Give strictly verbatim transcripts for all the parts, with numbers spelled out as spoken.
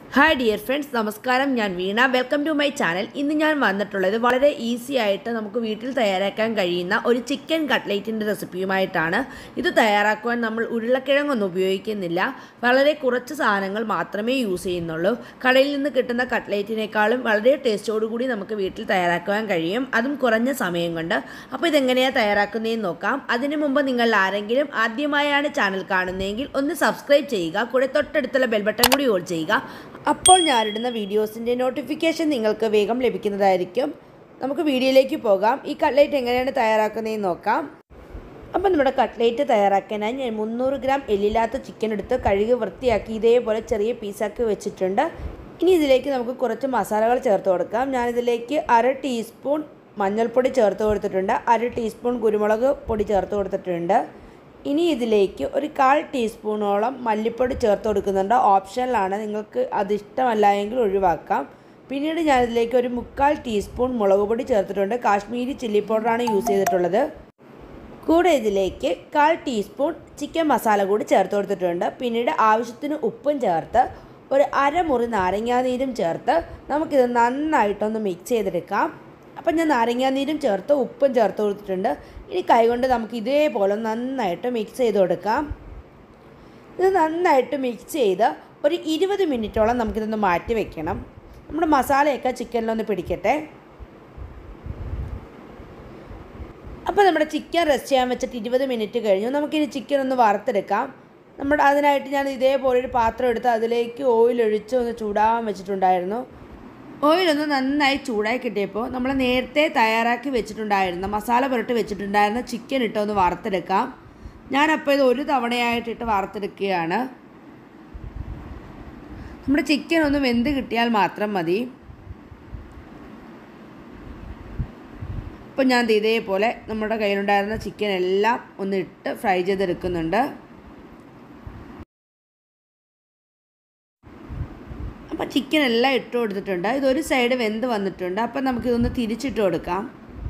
Hi dear friends, നമസ്കാരം. ഞാൻ Veena. Welcome to my channel. ഇന്ന് ഞാൻ വന്നിട്ടുള്ളത് വളരെ ഈസി ആയിട്ട് നമുക്ക് വീട്ടിൽ തയ്യാറാക്കാൻ കഴിയുന്ന ഒരു ചിക്കൻ കട്ട്ലേറ്റിൻ്റെ റെസിപ്പിയുമായിട്ടാണ്. ഇത് തയ്യാറാക്കുവാൻ നമ്മൾ ഉരുളക്കിഴങ്ങൊന്നും ഉപയോഗിക്കുന്നില്ല. വളരെ കുറച്ച് സാധനങ്ങൾ മാത്രമേ യൂസ് ചെയ്യുന്നുള്ളൂ. കടയിൽ നിന്ന് കിട്ടുന്ന കട്ട്ലേറ്റിനേക്കാളും വളരെ ടേസ്റ്റോടുകൂടി നമുക്ക് വീട്ടിൽ തയ്യാറാക്കുവാൻ കഴിയും, അതും കുറഞ്ഞ സമയം കൊണ്ട്. അപ്പോൾ ഇതെങ്ങനെയാണ് തയ്യാറാക്കുന്നതെന്ന് നോക്കാം. അതിനു മുമ്പ് നിങ്ങൾ ആരെങ്കിലും ആദ്യമായാണ് ചാനൽ കാണുന്നതെങ്കിൽ ഒന്ന് സബ്സ്ക്രൈബ് ചെയ്യുക, കൂടെ തൊട്ടടുത്തുള്ള ബെൽ ബട്ടൺ കൂടി ഓൺ ചെയ്യുക. അപ്പോൾ ഞാനിടുന്ന വീഡിയോസിൻ്റെ നോട്ടിഫിക്കേഷൻ നിങ്ങൾക്ക് വേഗം ലഭിക്കുന്നതായിരിക്കും. നമുക്ക് വീഡിയോയിലേക്ക് പോകാം. ഈ കട്ട്ലേറ്റ് എങ്ങനെയാണ് തയ്യാറാക്കുന്നതെന്ന് നോക്കാം. അപ്പോൾ നമ്മുടെ കട്ട്ലേറ്റ് തയ്യാറാക്കാനായി ഞാൻ മുന്നൂറ് ഗ്രാം എല്ലില്ലാത്ത ചിക്കൻ എടുത്ത് കഴുകി വൃത്തിയാക്കി ഇതേപോലെ ചെറിയ പീസാക്കി വെച്ചിട്ടുണ്ട്. ഇനി ഇതിലേക്ക് നമുക്ക് കുറച്ച് മസാലകൾ ചേർത്ത് കൊടുക്കാം. ഞാനിതിലേക്ക് അര ടീസ്പൂൺ മഞ്ഞൾപ്പൊടി ചേർത്ത് കൊടുത്തിട്ടുണ്ട്, അര ടീസ്പൂൺ കുരുമുളക് പൊടി ചേർത്ത് കൊടുത്തിട്ടുണ്ട്. ഇനി ഇതിലേക്ക് ഒരു കാൽ ടീസ്പൂണോളം മല്ലിപ്പൊടി ചേർത്ത് കൊടുക്കുന്നുണ്ട്. ഓപ്ഷനിലാണ്, നിങ്ങൾക്ക് അതിഷ്ടമല്ല എങ്കിൽ ഒഴിവാക്കാം. പിന്നീട് ഞാനിതിലേക്ക് ഒരു മുക്കാൽ ടീസ്പൂൺ മുളക് പൊടി ചേർത്തിട്ടുണ്ട്. കാശ്മീരി ചില്ലി പൗഡറാണ് യൂസ് ചെയ്തിട്ടുള്ളത്. കൂടെ ഇതിലേക്ക് കാൽ ടീസ്പൂൺ ചിക്കൻ മസാല കൂടി ചേർത്ത് കൊടുത്തിട്ടുണ്ട്. പിന്നീട് ആവശ്യത്തിന് ഉപ്പും ചേർത്ത് ഒരു അരമുറി നാരങ്ങാനീരും ചേർത്ത് നമുക്കിത് നന്നായിട്ടൊന്ന് മിക്സ് ചെയ്തെടുക്കാം. അപ്പം ഞാൻ നാരങ്ങാനീരും ചേർത്ത് ഉപ്പും ചേർത്ത് കൊടുത്തിട്ടുണ്ട്. ഇനി കൈകൊണ്ട് നമുക്ക് ഇതേപോലെ നന്നായിട്ട് മിക്സ് ചെയ്ത് കൊടുക്കാം. ഇത് നന്നായിട്ട് മിക്സ് ചെയ്ത് ഒരു ഇരുപത് മിനിറ്റോളം നമുക്കിതൊന്ന് മാറ്റി വെക്കണം. നമ്മുടെ മസാലയൊക്കെ ചിക്കനിലൊന്ന് പിടിക്കട്ടെ. അപ്പോൾ നമ്മുടെ ചിക്കൻ റെസ്റ്റ് ചെയ്യാൻ വെച്ചിട്ട് ഇരുപത് മിനിറ്റ് കഴിഞ്ഞു. നമുക്കിനി ചിക്കൻ ഒന്ന് വറുത്തെടുക്കാം. നമ്മുടെ അതിനായിട്ട് ഞാൻ ഇതേപോലെ ഒരു പാത്രം എടുത്ത് അതിലേക്ക് ഓയിൽ ഒഴിച്ച് ഒന്ന് ചൂടാവാൻ വെച്ചിട്ടുണ്ടായിരുന്നു. ഓയിലൊന്ന് നന്നായി ചൂടായി കിട്ടിയപ്പോൾ നമ്മൾ നേരത്തെ തയ്യാറാക്കി വെച്ചിട്ടുണ്ടായിരുന്ന മസാല പുരട്ടി വെച്ചിട്ടുണ്ടായിരുന്ന ചിക്കൻ ഇട്ട് ഒന്ന് വറുത്തെടുക്കാം. ഞാനപ്പോൾ ഇത് ഒരു തവണയായിട്ടിട്ട് വറുത്തെടുക്കുകയാണ്. നമ്മുടെ ചിക്കൻ ഒന്ന് വെന്ത് കിട്ടിയാൽ മാത്രം മതി. അപ്പോൾ ഞാൻ ഇതേപോലെ നമ്മുടെ കയ്യിലുണ്ടായിരുന്ന ചിക്കൻ എല്ലാം ഒന്ന് ഇട്ട് ഫ്രൈ ചെയ്തെടുക്കുന്നുണ്ട്. അപ്പോൾ ചിക്കൻ എല്ലാം ഇട്ട് കൊടുത്തിട്ടുണ്ട്. ഇതൊരു സൈഡ് വെന്ത് വന്നിട്ടുണ്ട്. അപ്പം നമുക്കിതൊന്ന് തിരിച്ചിട്ട് കൊടുക്കാം.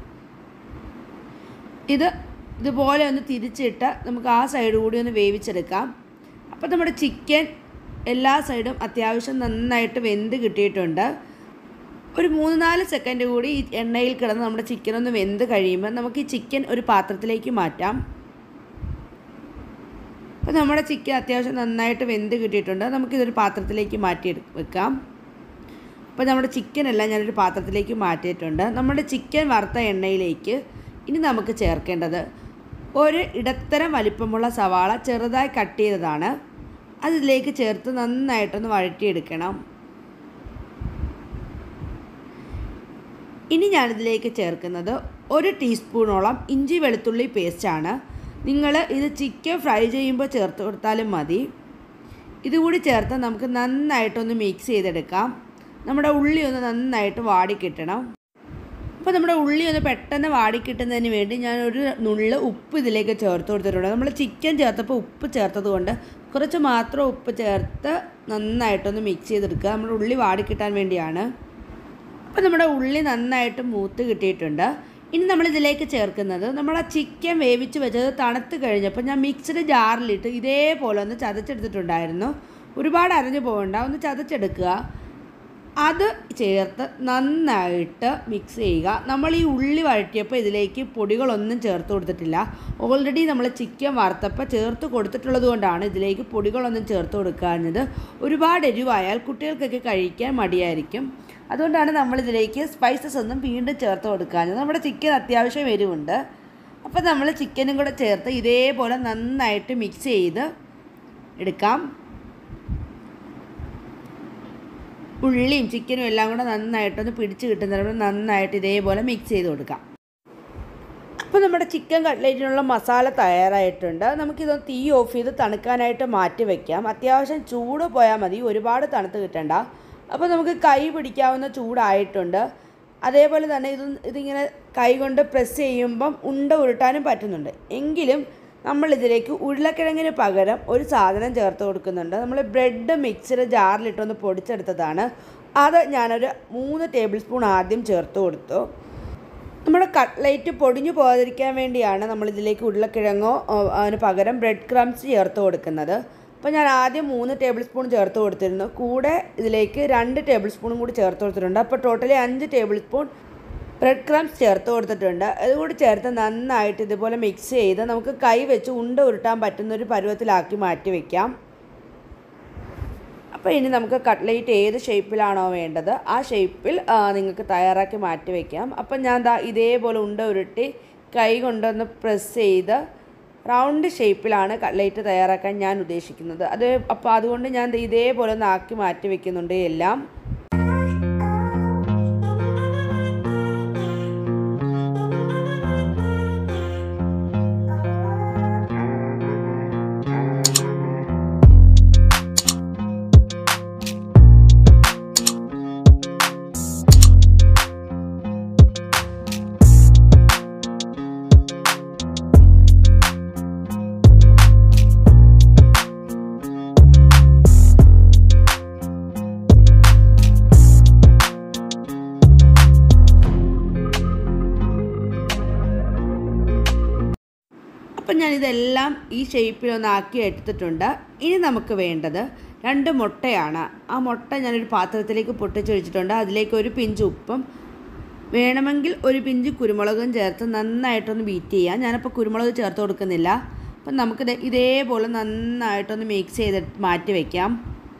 ഇത് ഇതുപോലെ ഒന്ന് തിരിച്ചിട്ട് നമുക്ക് ആ സൈഡ് കൂടി ഒന്ന് വേവിച്ചെടുക്കാം. അപ്പോൾ നമ്മുടെ ചിക്കൻ എല്ലാ സൈഡും അത്യാവശ്യം നന്നായിട്ട് വെന്ത് കിട്ടിയിട്ടുണ്ട്. ഒരു മൂന്ന് നാല് സെക്കൻഡ് കൂടി ഈ എണ്ണയിൽ കിടന്ന് നമ്മുടെ ചിക്കൻ ഒന്ന് വെന്ത് കഴിയുമ്പോൾ നമുക്ക് ഈ ചിക്കൻ ഒരു പാത്രത്തിലേക്ക് മാറ്റാം. അപ്പോൾ നമ്മുടെ ചിക്കൻ അത്യാവശ്യം നന്നായിട്ട് വെന്ത് കിട്ടിയിട്ടുണ്ട്. നമുക്കിതൊരു പാത്രത്തിലേക്ക് മാറ്റി വെക്കാം. അപ്പോൾ നമ്മുടെ ചിക്കനെല്ലാം ഞാനൊരു പാത്രത്തിലേക്ക് മാറ്റിയിട്ടുണ്ട്. നമ്മുടെ ചിക്കൻ വറുത്ത എണ്ണയിലേക്ക് ഇനി നമുക്ക് ചേർക്കേണ്ടത് ഒരു ഇടത്തരം വലിപ്പമുള്ള സവാള ചെറുതായി കട്ട് ചെയ്തതാണ്. അതിലേക്ക് ചേർത്ത് നന്നായിട്ടൊന്ന് വഴറ്റിയെടുക്കണം. ഇനി ഞാനിതിലേക്ക് ചേർക്കുന്നത് ഒരു ടീസ്പൂണോളം ഇഞ്ചി വെളുത്തുള്ളി പേസ്റ്റാണ്. നിങ്ങൾ ഇത് ചിക്കൻ ഫ്രൈ ചെയ്യുമ്പോൾ ചേർത്ത് കൊടുത്താലും മതി. ഇതുകൂടി ചേർത്ത് നമുക്ക് നന്നായിട്ടൊന്ന് മിക്സ് ചെയ്തെടുക്കാം. നമ്മുടെ ഉള്ളി ഒന്ന് നന്നായിട്ട് വാടിക്കിട്ടണം. അപ്പോൾ നമ്മുടെ ഉള്ളി ഒന്ന് പെട്ടെന്ന് വാടിക്കിട്ടുന്നതിന് വേണ്ടി ഞാനൊരു നുള്ള് ഉപ്പ് ഇതിലേക്ക് ചേർത്ത് കൊടുത്തിട്ടുണ്ട്. നമ്മൾ ചിക്കൻ ചേർത്തപ്പോൾ ഉപ്പ് ചേർത്തത് കൊണ്ട് കുറച്ച് മാത്രം ഉപ്പ് ചേർത്ത് നന്നായിട്ടൊന്ന് മിക്സ് ചെയ്തെടുക്കുക. നമ്മുടെ ഉള്ളി വാടിക്കിട്ടാൻ വേണ്ടിയാണ്. അപ്പോൾ നമ്മുടെ ഉള്ളി നന്നായിട്ട് മൂത്ത് കിട്ടിയിട്ടുണ്ട്. ഇനി നമ്മളിതിലേക്ക് ചേർക്കുന്നത് നമ്മൾ ആ ചിക്കൻ വേവിച്ച് വെച്ചത് തണുത്ത് കഴിഞ്ഞപ്പോൾ ഞാൻ മിക്സിയുടെ ജാറിലിട്ട് ഇതേപോലെ ഒന്ന് ചതച്ചെടുത്തിട്ടുണ്ടായിരുന്നു. ഒരുപാട് അരഞ്ഞു പോകണ്ട, ഒന്ന് ചതച്ചെടുക്കുക. അത് ചേർത്ത് നന്നായിട്ട് മിക്സ് ചെയ്യുക. നമ്മൾ ഈ ഉള്ളി വഴറ്റിയപ്പോൾ ഇതിലേക്ക് പൊടികളൊന്നും ചേർത്ത് കൊടുത്തിട്ടില്ല. ഓൾറെഡി നമ്മൾ ചിക്കൻ വറുത്തപ്പോൾ ചേർത്ത് കൊടുത്തിട്ടുള്ളത് കൊണ്ടാണ് ഇതിലേക്ക് പൊടികളൊന്നും ചേർത്ത് കൊടുക്കാഞ്ഞത്. ഒരുപാട് എരിവായാൽ കുട്ടികൾക്കൊക്കെ കഴിക്കാൻ മടിയായിരിക്കും. അതുകൊണ്ടാണ് നമ്മളിതിലേക്ക് സ്പൈസസ് ഒന്നും വീണ്ടും ചേർത്ത് കൊടുക്കാഞ്ഞത്. നമ്മുടെ ചിക്കൻ അത്യാവശ്യം എരിവുണ്ട്. അപ്പോൾ നമ്മൾ ചിക്കനും കൂടെ ചേർത്ത് ഇതേപോലെ നന്നായിട്ട് മിക്സ് ചെയ്ത് എടുക്കാം. ഉള്ളിയും ചിക്കനും എല്ലാം കൂടെ നന്നായിട്ടൊന്ന് പിടിച്ച് കിട്ടുന്നതിന് നന്നായിട്ട് ഇതേപോലെ മിക്സ് ചെയ്ത് കൊടുക്കാം. അപ്പോൾ നമ്മുടെ ചിക്കൻ കട്ട്ലേറ്റിനുള്ള മസാല തയ്യാറായിട്ടുണ്ട്. നമുക്കിതൊന്ന് തീ ഓഫ് ചെയ്ത് തണുക്കാനായിട്ട് മാറ്റി വയ്ക്കാം. അത്യാവശ്യം ചൂട് പോയാൽ മതി, ഒരുപാട് തണുത്ത് കിട്ടണ്ട. അപ്പോൾ നമുക്ക് കൈ പിടിക്കാവുന്ന ചൂടായിട്ടുണ്ട്. അതേപോലെ തന്നെ ഇത് ഇതിങ്ങനെ കൈ കൊണ്ട് പ്രസ് ചെയ്യുമ്പം ഉണ്ട ഉരുട്ടാനും പറ്റുന്നുണ്ട്. എങ്കിലും നമ്മളിതിലേക്ക് ഉരുളക്കിഴങ്ങിന് പകരം ഒരു സാധനം ചേർത്ത് കൊടുക്കുന്നുണ്ട്. നമ്മൾ ബ്രെഡ് മിക്സിയുടെ ജാറിലിട്ടൊന്ന് പൊടിച്ചെടുത്തതാണ്. അത് ഞാനൊരു മൂന്ന് ടേബിൾ സ്പൂൺ ആദ്യം ചേർത്ത് കൊടുത്തു. നമ്മുടെ കട്ട്ലേറ്റ് പൊടിഞ്ഞു പോകാതിരിക്കാൻ വേണ്ടിയാണ് നമ്മളിതിലേക്ക് ഉരുളക്കിഴങ്ങോ അതിന് പകരം ബ്രെഡ് ക്രംസ് ചേർത്ത് കൊടുക്കുന്നത്. അപ്പോൾ ഞാൻ ആദ്യം മൂന്ന് ടേബിൾ സ്പൂൺ ചേർത്ത് കൊടുത്തിരുന്നു. കൂടെ ഇതിലേക്ക് രണ്ട് ടേബിൾ സ്പൂണും കൂടി ചേർത്ത് കൊടുത്തിട്ടുണ്ട്. അപ്പോൾ ടോട്ടലി അഞ്ച് ടേബിൾ സ്പൂൺ ബ്രെഡ് ക്രംസ് ചേർത്ത് കൊടുത്തിട്ടുണ്ട്. അതുകൂടി ചേർത്ത് നന്നായിട്ട് ഇതുപോലെ മിക്സ് ചെയ്ത് നമുക്ക് കൈ വെച്ച് ഉണ്ട ഉരുട്ടാൻ പറ്റുന്നൊരു പരുവത്തിലാക്കി മാറ്റി വയ്ക്കാം. അപ്പോൾ ഇനി നമുക്ക് കട്ട്ലേറ്റ് ഏത് ഷേപ്പിലാണോ വേണ്ടത് ആ ഷേപ്പിൽ നിങ്ങൾക്ക് തയ്യാറാക്കി മാറ്റി വയ്ക്കാം. അപ്പം ഞാൻ ദാ ഇതേപോലെ ഉണ്ട ഉരുട്ടി കൈ കൊണ്ടൊന്ന് പ്രസ് ചെയ്ത് റൗണ്ട് ഷേപ്പിലാണ് കട്ട്ലേറ്റ് തയ്യാറാക്കാൻ ഞാൻ ഉദ്ദേശിക്കുന്നത്. അത് അപ്പോൾ അതുകൊണ്ട് ഞാൻ ഇതേപോലെ ഒന്ന് ആക്കി മാറ്റി വയ്ക്കുന്നുണ്ട് എല്ലാം. അപ്പം ഞാനിതെല്ലാം ഈ ഷേപ്പിലൊന്നാക്കി എടുത്തിട്ടുണ്ട്. ഇനി നമുക്ക് വേണ്ടത് രണ്ട് മുട്ടയാണ്. ആ മുട്ട ഞാനൊരു പാത്രത്തിലേക്ക് പൊട്ടിച്ചൊഴിച്ചിട്ടുണ്ട്. അതിലേക്ക് ഒരു പിഞ്ച് ഉപ്പും വേണമെങ്കിൽ ഒരു പിഞ്ച് കുരുമുളകും ചേർത്ത് നന്നായിട്ടൊന്ന് ബീറ്റ് ചെയ്യാം. ഞാനപ്പോൾ കുരുമുളക് ചേർത്ത് കൊടുക്കുന്നില്ല. അപ്പം നമുക്ക് ഇതേപോലെ നന്നായിട്ടൊന്ന് മിക്സ് ചെയ്ത് മാറ്റി വയ്ക്കാം.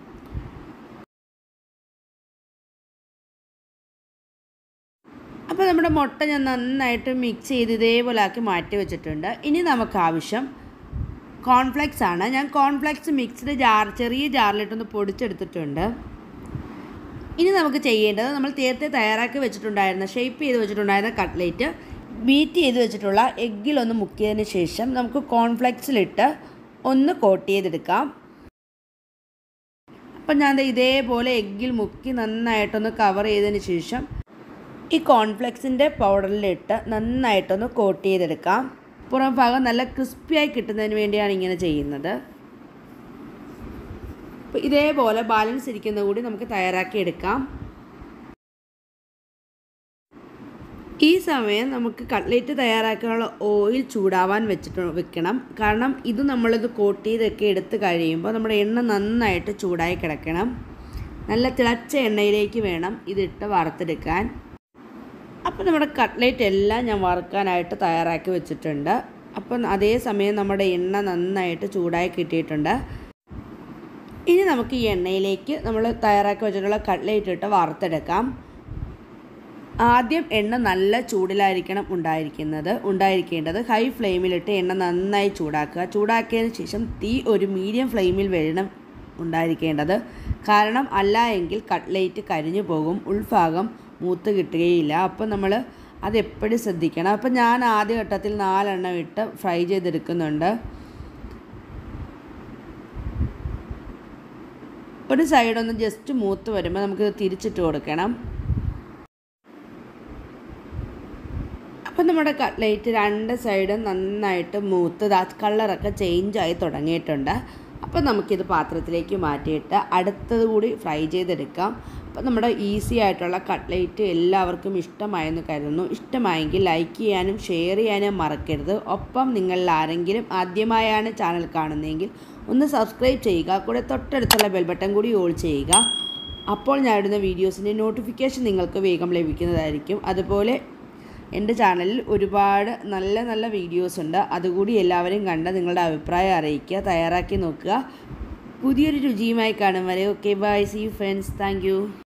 അപ്പോൾ നമ്മുടെ മുട്ട ഞാൻ നന്നായിട്ട് മിക്സ് ചെയ്ത് ഇതേപോലെ ആക്കി മാറ്റി വെച്ചിട്ടുണ്ട്. ഇനി നമുക്ക് ആവശ്യം കോൺഫ്ലെക്സ് ആണ്. ഞാൻ കോൺഫ്ലെക്സ് മിക്സ്ഡ് ജാർ ചെറിയ ജാറിലിട്ടൊന്ന് പൊടിച്ചെടുത്തിട്ടുണ്ട്. ഇനി നമുക്ക് ചെയ്യേണ്ടത് നമ്മൾ നേരത്തെ തയ്യാറാക്കി വെച്ചിട്ടുണ്ടായിരുന്ന ഷേപ്പ് ചെയ്ത് വെച്ചിട്ടുണ്ടായിരുന്ന കട്ട്ലേറ്റ് ബീറ്റ് ചെയ്ത് വെച്ചിട്ടുള്ള എഗ്ഗിലൊന്ന് മുക്കിയതിന് ശേഷം നമുക്ക് കോൺഫ്ലെക്സിലിട്ട് ഒന്ന് കോട്ട് ചെയ്തെടുക്കാം. അപ്പം ഞാൻ ഇതേപോലെ എഗ്ഗിൽ മുക്കി നന്നായിട്ടൊന്ന് കവർ ചെയ്തതിന് ശേഷം ഈ കോൺഫ്ലെക്സിൻ്റെ പൗഡറിലിട്ട് നന്നായിട്ടൊന്ന് കോട്ട് ചെയ്തെടുക്കാം. പുറം ഭാഗം നല്ല ക്രിസ്പിയായി കിട്ടുന്നതിന് വേണ്ടിയാണ് ഇങ്ങനെ ചെയ്യുന്നത്. അപ്പോൾ ഇതേപോലെ ബാലൻസ് ഇരിക്കുന്ന കൂടി നമുക്ക് തയ്യാറാക്കിയെടുക്കാം. ഈ സമയം നമുക്ക് കട്ട്ലേറ്റ് തയ്യാറാക്കാനുള്ള ഓയിൽ ചൂടാവാൻ വെച്ചിട്ട് വെക്കണം. കാരണം ഇത് നമ്മളിത് കോട്ട് ചെയ്തൊക്കെ എടുത്ത് കഴിയുമ്പോൾ നമ്മുടെ എണ്ണ നന്നായിട്ട് ചൂടായി കിടക്കണം. നല്ല തിളച്ച എണ്ണയിലേക്ക് വേണം ഇതിട്ട് വറുത്തെടുക്കാൻ. അപ്പോൾ നമ്മുടെ കട്ട്ലേറ്റ് എല്ലാം ഞാൻ വറുക്കാനായിട്ട് തയ്യാറാക്കി വെച്ചിട്ടുണ്ട്. അപ്പം അതേ സമയം നമ്മുടെ എണ്ണ നന്നായിട്ട് ചൂടായി കിട്ടിയിട്ടുണ്ട്. ഇനി നമുക്ക് ഈ എണ്ണയിലേക്ക് നമ്മൾ തയ്യാറാക്കി വെച്ചിട്ടുള്ള കട്ട്ലേറ്റ് ഇട്ട് വറുത്തെടുക്കാം. ആദ്യം എണ്ണ നല്ല ചൂടിലായിരിക്കണം ഉണ്ടായിരിക്കുന്നത് ഉണ്ടായിരിക്കേണ്ടത് ഹൈ ഫ്ലെയിമിലിട്ട് എണ്ണ നന്നായി ചൂടാക്കുക. ചൂടാക്കിയതിന് ശേഷം തീ ഒരു മീഡിയം ഫ്ലെയിമിൽ വേണം ഉണ്ടായിരിക്കേണ്ടത്. കാരണം അല്ല എങ്കിൽ കട്ട്ലേറ്റ് കരിഞ്ഞു പോകും, ഉൾഭാഗം മൂത്ത് കിട്ടുകയില്ല. അപ്പം നമ്മൾ അതെപ്പോഴും ശ്രദ്ധിക്കണം. അപ്പം ഞാൻ ആദ്യ ഘട്ടത്തിൽ നാലെണ്ണം ഇട്ട് ഫ്രൈ ചെയ്തെടുക്കുന്നുണ്ട്. ഒരു സൈഡൊന്ന് ജസ്റ്റ് മൂത്ത് വരുമ്പോൾ നമുക്ക് തിരിച്ചിട്ട് കൊടുക്കണം. അപ്പം നമ്മുടെ കട്ട്ലേറ്റ് രണ്ട് സൈഡും നന്നായിട്ട് മൂത്ത് കളറൊക്കെ ചേഞ്ചായി തുടങ്ങിയിട്ടുണ്ട്. അപ്പോൾ നമുക്കിത് പാത്രത്തിലേക്ക് മാറ്റിയിട്ട് അടുത്തത് കൂടി ഫ്രൈ ചെയ്തെടുക്കാം. അപ്പോൾ നമ്മുടെ ഈസി ആയിട്ടുള്ള കട്ട്ലേറ്റ് എല്ലാവർക്കും ഇഷ്ടമായെന്ന് കരുതുന്നു. ഇഷ്ടമായെങ്കിൽ ലൈക്ക് ചെയ്യാനും ഷെയർ ചെയ്യാനും മറക്കരുത്. ഒപ്പം നിങ്ങളിൽ ആരെങ്കിലും ആദ്യമായാണ് ചാനൽ കാണുന്നതെങ്കിൽ ഒന്ന് സബ്സ്ക്രൈബ് ചെയ്യുക. കൂടെ തൊട്ടടുത്തുള്ള ബെൽ ബട്ടൺ കൂടി ഓൾ ചെയ്യുക. അപ്പോൾ ഞാൻ ഇടുന്ന വീഡിയോസിൻ്റെ നോട്ടിഫിക്കേഷൻ നിങ്ങൾക്ക് വേഗം ലഭിക്കുന്നതായിരിക്കും. അതുപോലെ എൻ്റെ ചാനലിൽ ഒരുപാട് നല്ല നല്ല വീഡിയോസ് ഉണ്ട്. അതുകൂടി എല്ലാവരും കണ്ട് നിങ്ങളുടെ അഭിപ്രായം അറിയിക്കുക, തയ്യാറാക്കി നോക്കുക. പുതിയൊരു രുചിയുമായി കാണും വരെ okay bye, see you friends, thank U.